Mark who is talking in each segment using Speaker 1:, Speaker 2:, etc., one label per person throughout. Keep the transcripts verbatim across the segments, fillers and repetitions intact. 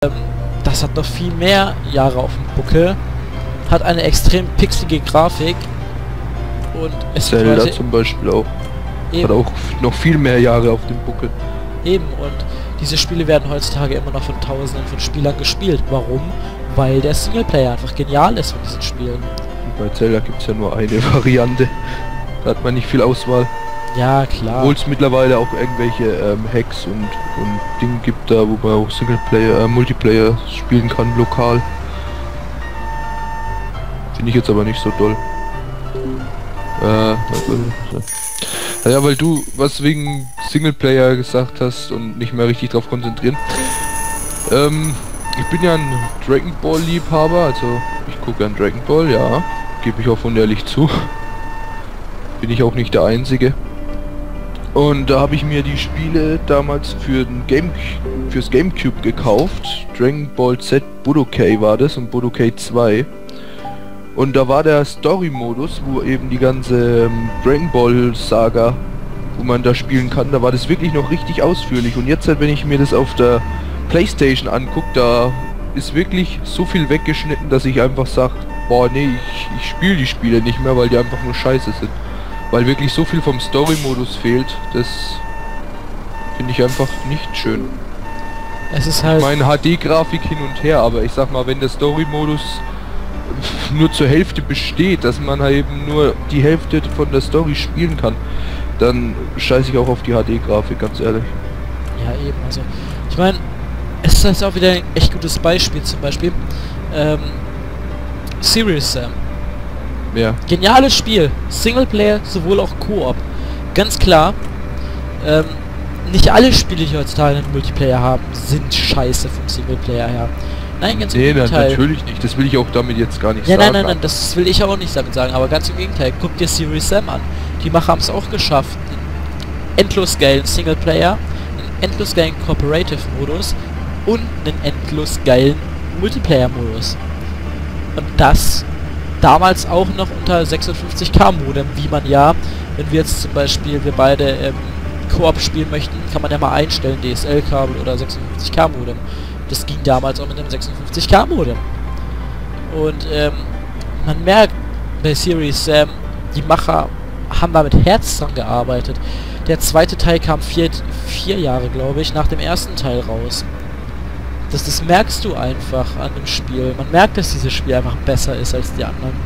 Speaker 1: Das hat noch viel mehr Jahre auf dem Buckel, hat eine extrem pixelige Grafik und es
Speaker 2: Zelda zum Beispiel auch.
Speaker 1: Eben.
Speaker 2: Hat auch noch viel mehr Jahre auf dem Buckel.
Speaker 1: Eben, und diese Spiele werden heutzutage immer noch von Tausenden von Spielern gespielt. Warum? Weil der Singleplayer einfach genial ist von diesen Spielen.
Speaker 2: Bei Zelda gibt es ja nur eine Variante. Da hat man nicht viel Auswahl.
Speaker 1: Ja, klar.
Speaker 2: Obwohl es mittlerweile auch irgendwelche ähm, Hacks und, und Dinge gibt da, wo man auch Singleplayer, äh, Multiplayer spielen kann, lokal. Finde ich jetzt aber nicht so doll. Äh, ja, weil du was wegen Singleplayer gesagt hast und nicht mehr richtig drauf konzentrieren. Ähm, ich bin ja ein Dragon Ball Liebhaber, also ich gucke an Dragon Ball, ja, gebe ich offen und ehrlich zu. Bin ich auch nicht der Einzige. Und da habe ich mir die Spiele damals für den Game fürs Gamecube gekauft. Dragon Ball Z Budokai war das und Budokai zwei. Und da war der Story-Modus, wo eben die ganze ähm, Dragon Ball Saga, wo man da spielen kann, da war das wirklich noch richtig ausführlich. Und jetzt, wenn ich mir das auf der PlayStation angucke, da ist wirklich so viel weggeschnitten, dass ich einfach sage, boah nee, ich, ich spiele die Spiele nicht mehr, weil die einfach nur scheiße sind. Weil wirklich so viel vom Story-Modus fehlt, das finde ich einfach nicht schön.
Speaker 1: Es ist halt...
Speaker 2: Ich meine H D-Grafik hin und her, aber ich sag mal, wenn der Story-Modus nur zur Hälfte besteht, dass man halt eben nur die Hälfte von der Story spielen kann, dann scheiße ich auch auf die H D-Grafik, ganz ehrlich.
Speaker 1: Ja eben, also ich meine, es ist halt auch wieder ein echt gutes Beispiel, zum Beispiel ähm, Serious Sam.
Speaker 2: Ja.
Speaker 1: Geniales Spiel, Singleplayer, sowohl auch Koop. Ganz klar, ähm, nicht alle Spiele, die heutzutage einen Multiplayer haben, sind scheiße vom Singleplayer her. Nein, ganz
Speaker 2: nee,
Speaker 1: im Gegenteil.
Speaker 2: natürlich nicht. Das will ich auch damit jetzt gar nicht
Speaker 1: ja,
Speaker 2: sagen.
Speaker 1: Nein, nein, nein, das will ich auch nicht damit sagen. Aber ganz im Gegenteil. Guck dir Serious Sam an. Die Macher haben es auch geschafft, einen endlos geilen Singleplayer, einen endlos geilen Cooperative-Modus und einen endlos geilen Multiplayer-Modus. Und das damals auch noch unter sechsundfünfzig K Modem, wie man ja, wenn wir jetzt zum Beispiel, wir beide ähm, Koop spielen möchten, kann man ja mal einstellen, D S L-Kabel oder sechsundfünfzig K Modem. Das ging damals auch mit einem sechsundfünfzig K Modem. Und ähm, man merkt bei Serious Sam, die Macher haben da mit Herz dran gearbeitet. Der zweite Teil kam vier, vier Jahre, glaube ich, nach dem ersten Teil raus. Das, das merkst du einfach an dem Spiel. Man merkt, dass dieses Spiel einfach besser ist als die anderen.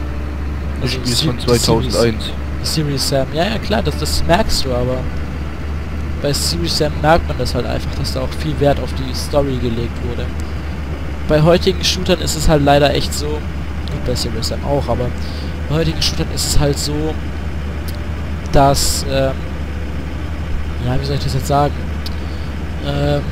Speaker 2: Das Spiel ist von zweitausendeins.
Speaker 1: Serious Sam, ja, ja klar, das, das merkst du, aber bei Serious Sam merkt man das halt einfach, dass da auch viel Wert auf die Story gelegt wurde. Bei heutigen Shootern ist es halt leider echt so, gut bei Serious Sam auch, aber bei heutigen Shootern ist es halt so, dass, ähm, ja, wie soll ich das jetzt sagen, ähm,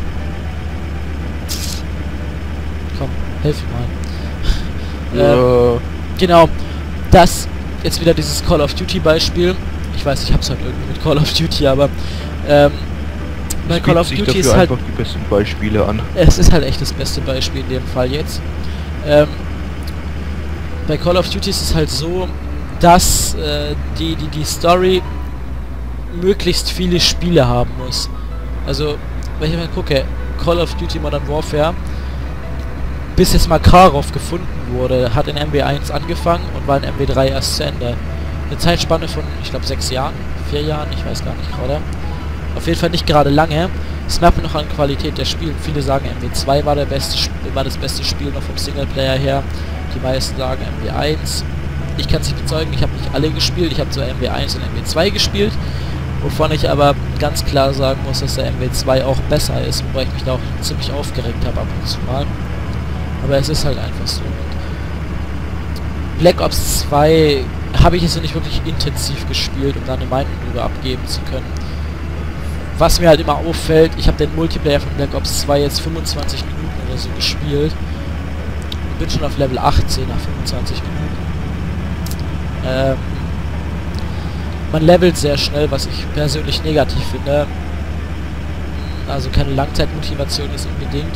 Speaker 1: komm, helf mir mal.
Speaker 2: Ja.
Speaker 1: ähm, genau, das, jetzt wieder dieses Call of Duty Beispiel, ich weiß, ich hab's halt irgendwie mit Call of Duty, aber ähm, bei Call of Duty ist halt
Speaker 2: einfach die besten Beispiele an.
Speaker 1: Es ist halt echt das beste Beispiel in dem Fall jetzt. Ähm, bei Call of Duty ist es halt so, dass äh, die, die, die Story möglichst viele Spiele haben muss. Also, wenn ich mal gucke, Call of Duty Modern Warfare, bis jetzt mal Karov gefunden wurde, hat in M W eins angefangen und war in M W drei erst zu Ende. Eine Zeitspanne von, ich glaube, sechs Jahren, vier Jahren, ich weiß gar nicht gerade. Auf jeden Fall nicht gerade lange. Es merkt man noch an Qualität der Spiele. Viele sagen, M W zwei war, der beste, war das beste Spiel noch vom Singleplayer her. Die meisten sagen M W eins. Ich kann es nicht bezeugen, ich habe nicht alle gespielt. Ich habe zwar M W eins und M W zwei gespielt, wovon ich aber ganz klar sagen muss, dass der M W zwei auch besser ist, wobei ich mich da auch ziemlich aufgeregt habe ab und zu mal. Aber es ist halt einfach so. Black Ops zwei habe ich jetzt noch nicht wirklich intensiv gespielt, um da eine Meinung drüber abgeben zu können. Was mir halt immer auffällt, ich habe den Multiplayer von Black Ops zwei jetzt fünfundzwanzig Minuten oder so gespielt. Und bin schon auf Level achtzehn nach fünfundzwanzig Minuten. Ähm, man levelt sehr schnell, was ich persönlich negativ finde. Also keine Langzeitmotivation ist unbedingt.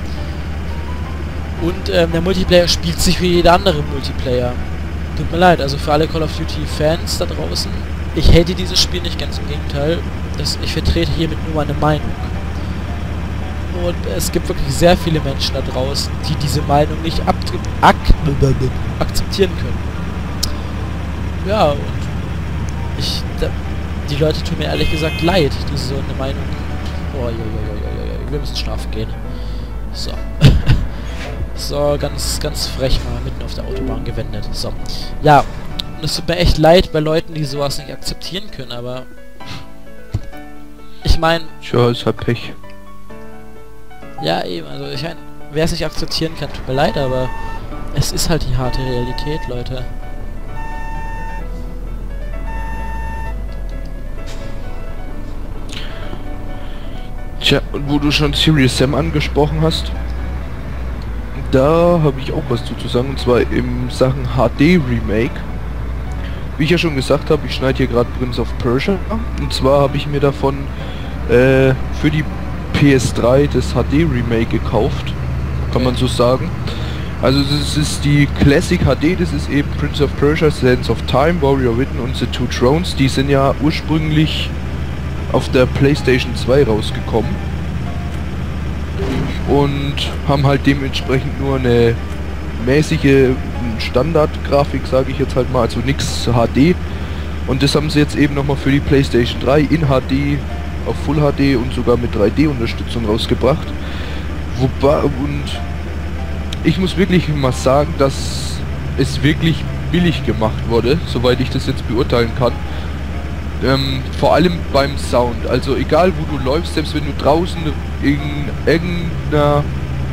Speaker 1: Und ähm, der Multiplayer spielt sich wie jeder andere Multiplayer. Tut mir leid, also für alle Call of Duty Fans da draußen, ich hate dieses Spiel nicht, ganz im Gegenteil. Das, ich vertrete hiermit nur meine Meinung. Und es gibt wirklich sehr viele Menschen da draußen, die diese Meinung nicht ak ak akzeptieren können. Ja, und ich, da, die Leute tun mir ehrlich gesagt leid, die so eine Meinung... Oh, ja, ja, ja, ja, ja, wir müssen schlafen gehen. So. So, ganz, ganz frech mal mitten auf der Autobahn gewendet. So. Ja, und es tut mir echt leid bei Leuten, die sowas nicht akzeptieren können, aber... Ich meine...
Speaker 2: Tja, ist halt Pech.
Speaker 1: Ja, eben, also ich meine, wer es nicht akzeptieren kann, tut mir leid, aber... Es ist halt die harte Realität, Leute.
Speaker 2: Tja, und wo du schon Serious Sam angesprochen hast, da habe ich auch was zu sagen, und zwar in Sachen H D Remake. Wie ich ja schon gesagt habe, ich schneide hier gerade Prince of Persia, und zwar habe ich mir davon äh, für die P S drei das H D Remake gekauft, kann man so sagen. Also das ist die Classic H D, das ist eben Prince of Persia, Sands of Time, Warrior Within und The Two Thrones. Die sind ja ursprünglich auf der PlayStation zwei rausgekommen und haben halt dementsprechend nur eine mäßige Standardgrafik, sage ich jetzt halt mal, also nix H D. Und das haben sie jetzt eben nochmal für die PlayStation drei in H D, auf Full H D und sogar mit drei D-Unterstützung rausgebracht. Wobei, und ich muss wirklich mal sagen, dass es wirklich billig gemacht wurde, soweit ich das jetzt beurteilen kann. Ähm, vor allem beim Sound, also egal wo du läufst, selbst wenn du draußen in irgendeiner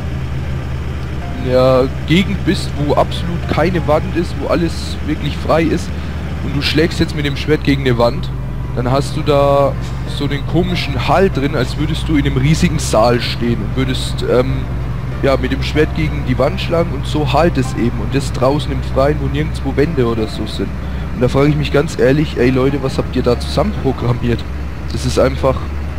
Speaker 2: ja, Gegend bist, wo absolut keine Wand ist, wo alles wirklich frei ist und du schlägst jetzt mit dem Schwert gegen eine Wand, dann hast du da so den komischen Hall drin, als würdest du in einem riesigen Saal stehen und würdest ähm, ja, mit dem Schwert gegen die Wand schlagen, und so halt es eben, und das draußen im Freien, wo nirgendwo Wände oder so sind. Und da frage ich mich ganz ehrlich, ey Leute, was habt ihr da zusammen programmiert? Das ist einfach...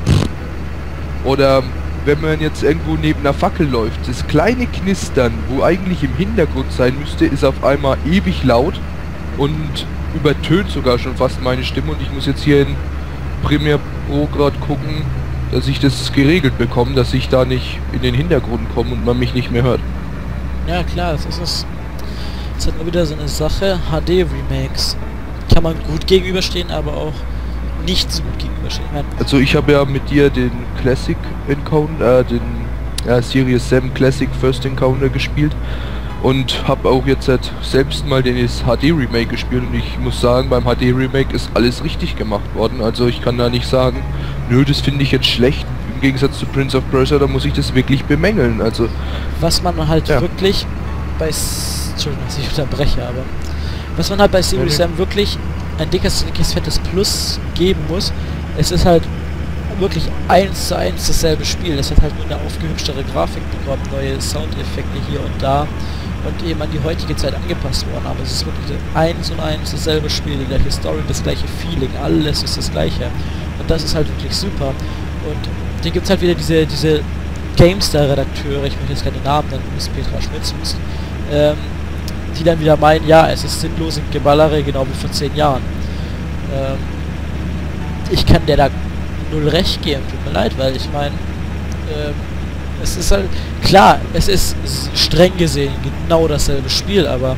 Speaker 2: Oder wenn man jetzt irgendwo neben einer Fackel läuft, das kleine Knistern, wo eigentlich im Hintergrund sein müsste, ist auf einmal ewig laut und übertönt sogar schon fast meine Stimme, und ich muss jetzt hier in Premiere Pro gerade gucken, dass ich das geregelt bekomme, dass ich da nicht in den Hintergrund komme und man mich nicht mehr hört.
Speaker 1: Ja klar, das ist es. Das hat mal wieder so eine Sache, H D-Remakes. Kann man gut gegenüberstehen, aber auch nicht so gut gegenüberstehen. Ich mein,
Speaker 2: also ich habe ja mit dir den Classic Encounter, äh, den ja, Serious Sam Classic First Encounter gespielt und habe auch jetzt halt selbst mal den H D Remake gespielt, und ich muss sagen, beim H D Remake ist alles richtig gemacht worden. Also ich kann da nicht sagen, nö, das finde ich jetzt schlecht. Im Gegensatz zu Prince of Persia, da muss ich das wirklich bemängeln. Also
Speaker 1: was man halt
Speaker 2: ja. wirklich
Speaker 1: bei S Entschuldigung, dass ich unterbreche, aber was man halt bei Serious Sam wirklich ein dickes, dickes, fettes Plus geben muss, es ist halt wirklich eins zu eins dasselbe Spiel. Es hat halt nur eine aufgehübschtere Grafik bekommen, neue Soundeffekte hier und da und eben an die heutige Zeit angepasst worden, aber es ist wirklich eins und eins dasselbe Spiel, die gleiche Story, das gleiche Feeling, alles ist das gleiche, und das ist halt wirklich super. Und dann gibt es halt wieder diese, diese GameStar-Redakteure, ich möchte jetzt keine Namen nennen, bis Petra Schmitz muss, ähm, die dann wieder meinen, ja, es ist sinnlos im Geballere, genau wie vor zehn Jahren. Ähm, ich kann der da null recht geben, tut mir leid, weil ich meine, ähm, es ist halt, klar, es ist streng gesehen genau dasselbe Spiel, aber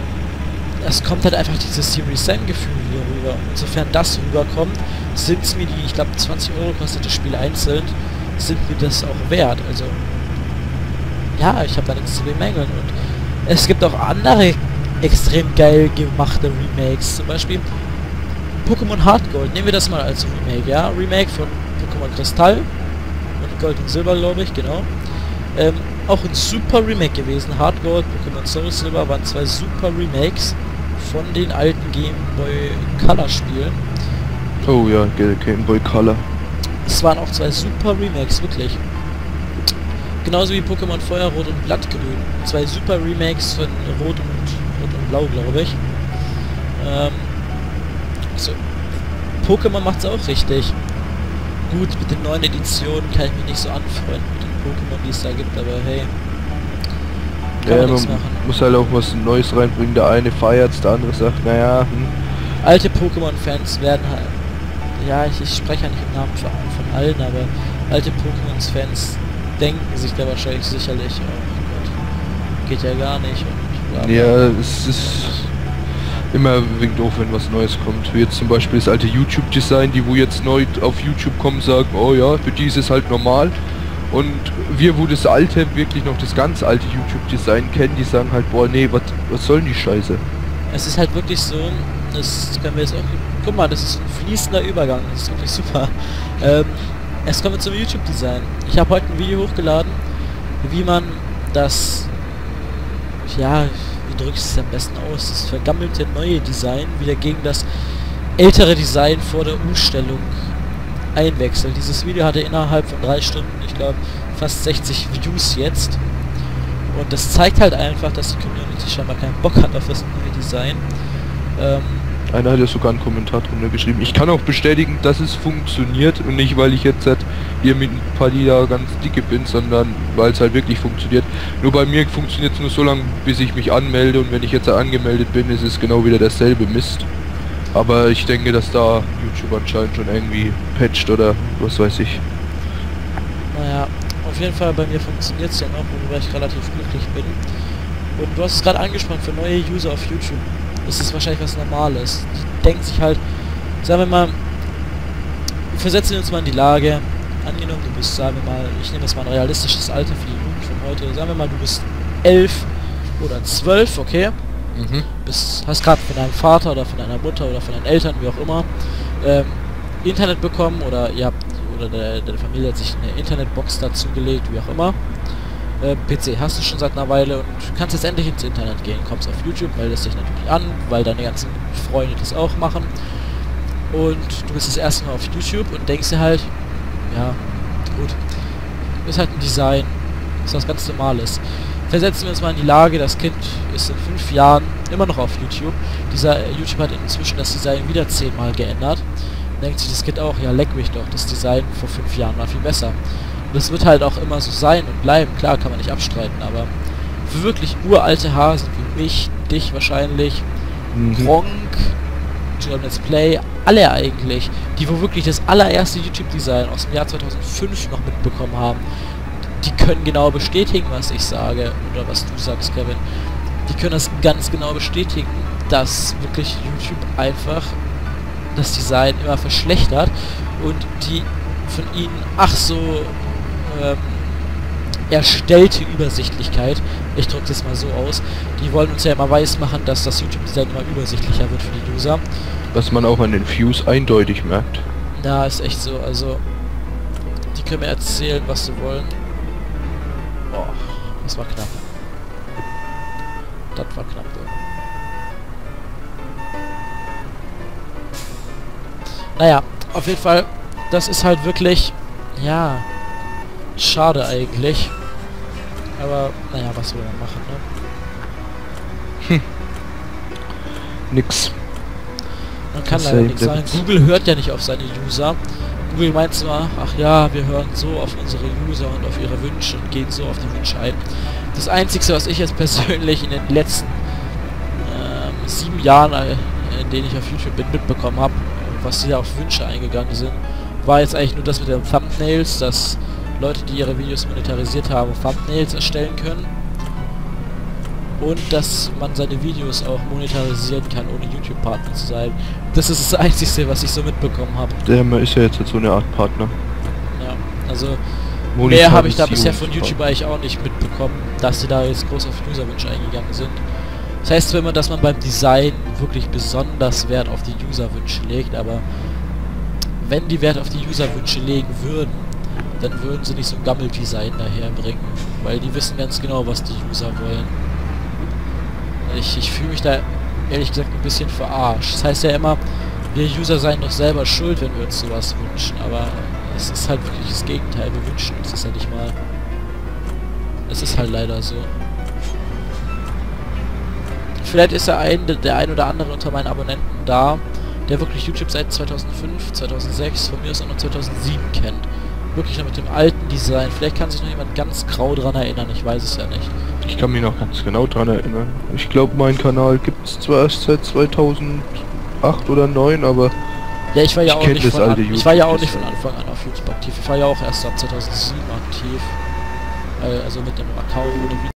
Speaker 1: es kommt halt einfach dieses Serious Sam Gefühl hier rüber. Insofern das rüberkommt, sind es mir die, ich glaube zwanzig Euro kostet das Spiel einzeln, sind mir das auch wert. Also, ja, ich habe da nichts zu bemängeln, und es gibt auch andere extrem geil gemachte Remakes, zum Beispiel Pokémon Heart Gold, nehmen wir das mal als Remake, ja, Remake von Pokémon Kristall und Gold und Silber, glaube ich, genau. Ähm, auch ein super Remake gewesen, Heart Gold, Pokémon Soul Silver waren zwei super Remakes von den alten Game Boy Color Spielen.
Speaker 2: Oh ja, Game Boy Color.
Speaker 1: Es waren auch zwei super Remakes, wirklich. Genauso wie Pokémon Feuerrot und Blattgrün. Zwei super Remakes von Rot und, Rot und Blau, glaube ich. Ähm, so. Pokémon macht's auch richtig. Gut, mit den neuen Editionen kann ich mich nicht so anfreunden mit den Pokémon, die es da gibt, aber hey. Kann
Speaker 2: ja,
Speaker 1: man nichts
Speaker 2: man
Speaker 1: machen.
Speaker 2: muss halt auch was Neues reinbringen. Der eine feiert's, der andere sagt, naja, hm.
Speaker 1: Alte Pokémon-Fans werden halt... Ja, ich, ich spreche ja nicht im Namen von, von allen, aber alte Pokémon-Fans denken sich da wahrscheinlich sicherlich, oh Gott, geht ja gar nicht. Und bla bla.
Speaker 2: Ja, es ist immer wegen doof, wenn was Neues kommt. Wie jetzt zum Beispiel das alte YouTube-Design, die wo jetzt neu auf YouTube kommen, sagen, oh ja, für die ist es halt normal. Und wir, wo das alte, wirklich noch das ganz alte YouTube-Design kennen, die sagen halt, boah, nee, was was soll denn die Scheiße?
Speaker 1: Es ist halt wirklich so, das können wir jetzt auch, guck mal, das ist ein fließender Übergang, das ist wirklich super. Ähm, es kommen wir zum YouTube-Design. Ich habe heute ein Video hochgeladen, wie man das, ja, wie drücke ich es am besten aus, das vergammelte neue Design wieder gegen das ältere Design vor der Umstellung einwechselt. Dieses Video hatte innerhalb von drei Stunden, ich glaube, fast sechzig Views jetzt. Und das zeigt halt einfach, dass die Community scheinbar keinen Bock hat auf das neue Design. Ähm,
Speaker 2: Einer hat ja sogar einen Kommentar drunter geschrieben. Ich kann auch bestätigen, dass es funktioniert und nicht, weil ich jetzt halt hier mit ein paar Lieder ganz dicke bin, sondern weil es halt wirklich funktioniert. Nur bei mir funktioniert es nur so lange, bis ich mich anmelde, und wenn ich jetzt angemeldet bin, ist es genau wieder derselbe Mist. Aber ich denke, dass da YouTube anscheinend schon irgendwie patcht oder was weiß ich.
Speaker 1: naja, auf jeden Fall bei mir funktioniert es ja noch, worüber ich relativ glücklich bin. Und du hast es gerade angesprochen, für neue User auf YouTube ist es wahrscheinlich was Normales. Die denken sich halt, sagen wir mal, versetzen wir uns mal in die Lage, angenommen du bist, sagen wir mal, ich nehme jetzt mal ein realistisches Alter für die Jugend von heute, sagen wir mal, du bist elf oder zwölf, okay?
Speaker 2: Mhm.
Speaker 1: Bist, hast gerade von deinem Vater oder von deiner Mutter oder von deinen Eltern, wie auch immer, ähm, Internet bekommen, oder ihr habt, oder der, deine Familie hat sich eine Internetbox dazu gelegt, wie auch immer. Äh, P C hast du schon seit einer Weile und kannst jetzt endlich ins Internet gehen, kommst auf YouTube, meldest dich natürlich an, weil deine ganzen Freunde das auch machen. Und du bist das erste Mal auf YouTube und denkst dir halt, ja, gut, ist halt ein Design, ist was ganz Normales. Versetzen wir uns mal in die Lage, das Kind ist in fünf Jahren immer noch auf YouTube. Dieser äh, YouTube hat inzwischen das Design wieder zehnmal geändert. Denkt sich das Kind auch, ja, leck mich doch, das Design vor fünf Jahren war viel besser. Und das wird halt auch immer so sein und bleiben, klar, kann man nicht abstreiten, aber für wirklich uralte Hasen wie mich, dich wahrscheinlich,
Speaker 2: Mhm.
Speaker 1: Gronk, Let's Play, alle eigentlich, die wo wirklich das allererste YouTube-Design aus dem Jahr zweitausendfünf noch mitbekommen haben, die können genau bestätigen, was ich sage, oder was du sagst, Kevin. Die können das ganz genau bestätigen, dass wirklich YouTube einfach das Design immer verschlechtert und die von ihnen ach so ähm, erstellte Übersichtlichkeit, ich drücke das mal so aus, die wollen uns ja immer weiß machen, dass das YouTube-Design immer übersichtlicher wird für die User.
Speaker 2: Was man auch an den Views eindeutig merkt.
Speaker 1: Na, ist echt so, also die können mir erzählen, was sie wollen. Boah, das war knapp. Das war knapp, ja. Naja, auf jeden Fall, das ist halt wirklich, ja, schade eigentlich. Aber, naja, was will man machen, ne?
Speaker 2: Hm. Nix.
Speaker 1: Man kann
Speaker 2: Das
Speaker 1: leider
Speaker 2: ist
Speaker 1: nichts
Speaker 2: ja
Speaker 1: sagen.
Speaker 2: eben
Speaker 1: Google hört ja nicht auf seine User. Google meint zwar, ach ja, wir hören so auf unsere User und auf ihre Wünsche und gehen so auf die Wünsche ein. Das Einzige, was ich jetzt persönlich in den letzten ähm, sieben Jahren, äh, in denen ich auf YouTube bin, mitbekommen habe, was die da auf Wünsche eingegangen sind, war jetzt eigentlich nur das mit den Thumbnails, dass Leute, die ihre Videos monetarisiert haben, Thumbnails erstellen können. Und dass man seine Videos auch monetarisieren kann, ohne YouTube-Partner zu sein. Das ist das Einzige, was ich so mitbekommen habe.
Speaker 2: Der man ist ja jetzt so eine Art Partner.
Speaker 1: Ja, also mehr habe ich da bisher von YouTube eigentlich auch nicht mitbekommen, dass sie da jetzt groß auf Userwünsche eingegangen sind. Das heißt zwar immer, dass man beim Design wirklich besonders Wert auf die Userwünsche legt, aber wenn die Wert auf die Userwünsche legen würden, dann würden sie nicht so ein Gammel-Design daherbringen, weil die wissen ganz genau, was die User wollen. Ich, ich fühle mich da ehrlich gesagt ein bisschen verarscht. Das heißt ja immer, wir User seien doch selber schuld, wenn wir uns sowas wünschen, aber es ist halt wirklich das Gegenteil. Wir wünschen uns das ja nicht mal. Es ist halt leider so. Vielleicht ist der ein, der ein oder andere unter meinen Abonnenten da, der wirklich YouTube seit zweitausendfünf, zweitausendsechs, von mir aus auch noch zweitausendsieben kennt. Wirklich noch mit dem alten Design. Vielleicht kann sich noch jemand ganz grau dran erinnern, ich weiß es ja nicht.
Speaker 2: Ich kann mich noch ganz genau dran erinnern. Ich glaube, mein Kanal gibt es zwar erst seit zweitausendacht oder neun, aber
Speaker 1: ja, ich war ja
Speaker 2: ich
Speaker 1: auch nicht
Speaker 2: das
Speaker 1: von
Speaker 2: alte
Speaker 1: an, ich war ja auch nicht
Speaker 2: YouTube
Speaker 1: von Anfang an auf YouTube aktiv. Ich war ja auch erst ab zweitausendsieben aktiv. äh, also mit einem Account ohne